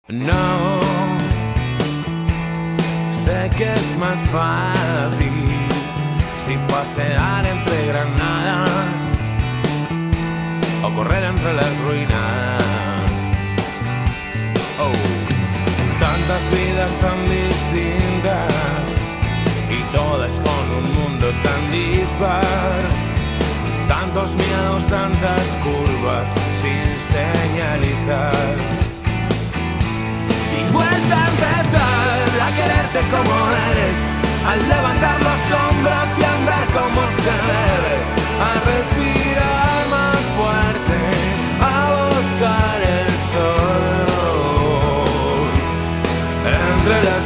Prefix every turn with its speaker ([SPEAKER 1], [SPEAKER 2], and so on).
[SPEAKER 1] No, sé que es más fácil si pasear entre granadas o correr entre las ruinas. Oh, tantas vidas tan distintas y todas con un mundo tan dispar. Tantos miedos, tantas curvas sin señalizar. Vuelta a empezar a quererte como eres, a levantar los hombros y andar como se debe, a respirar más fuerte, a buscar el sol entre las